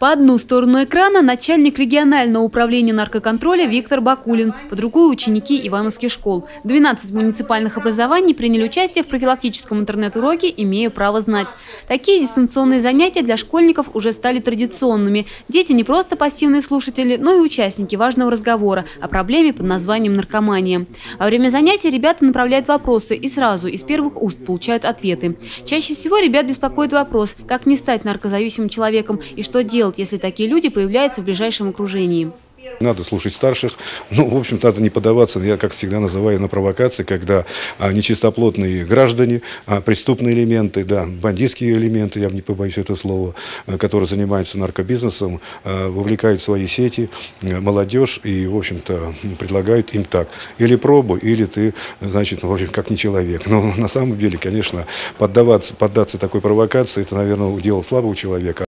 По одну сторону экрана начальник регионального управления наркоконтроля Виктор Бакулин, по другую – ученики ивановских школ. 12 муниципальных образований приняли участие в профилактическом интернет-уроке «Имею право знать». Такие дистанционные занятия для школьников уже стали традиционными. Дети не просто пассивные слушатели, но и участники важного разговора о проблеме под названием наркомания. Во время занятий ребята направляют вопросы и сразу из первых уст получают ответы. Чаще всего ребят беспокоит вопрос, как не стать наркозависимым человеком и что делать, если такие люди появляются в ближайшем окружении. Надо слушать старших. В общем-то, надо не поддаваться, я как всегда называю, на провокации, когда нечистоплотные граждане, преступные элементы, да, бандитские элементы, я не побоюсь этого слова, которые занимаются наркобизнесом, вовлекают в свои сети молодежь и, в общем-то, предлагают им так. Или пробуй, или ты, значит, в общем, как не человек. Но на самом деле, конечно, поддаться такой провокации, это, наверное, удел слабого человека.